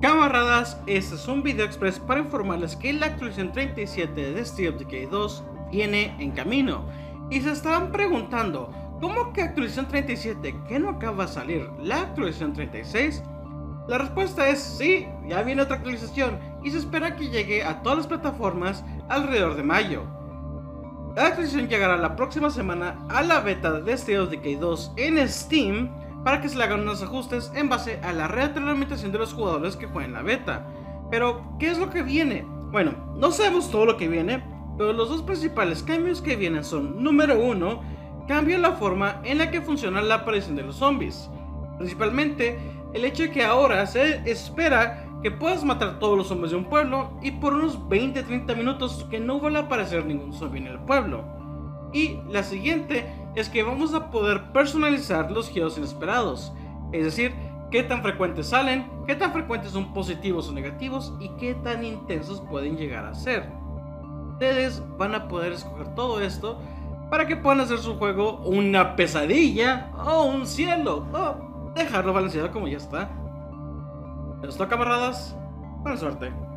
Camaradas, este es un video express para informarles que la actualización 37 de State of Decay 2 viene en camino. Y se estarán preguntando, ¿cómo que actualización 37? ¿Qué no acaba de salir la actualización 36? La respuesta es sí, ya viene otra actualización y se espera que llegue a todas las plataformas alrededor de mayo. La actualización llegará la próxima semana a la beta de State of Decay 2 en Steam para que se le hagan unos ajustes en base a la retroalimentación de los jugadores que jueguen la beta. Pero, ¿qué es lo que viene? Bueno, no sabemos todo lo que viene, pero los dos principales cambios que vienen son: número 1, cambia la forma en la que funciona la aparición de los zombies. Principalmente, el hecho de que ahora se espera que puedas matar todos los zombies de un pueblo y por unos 20-30 minutos que no vuelva a aparecer ningún zombie en el pueblo. Y la siguiente es que vamos a poder personalizar los giros inesperados, es decir, qué tan frecuentes salen, qué tan frecuentes son positivos o negativos y qué tan intensos pueden llegar a ser. Ustedes van a poder escoger todo esto para que puedan hacer su juego una pesadilla o un cielo, o dejarlo balanceado como ya está. Esto, camaradas, buena suerte.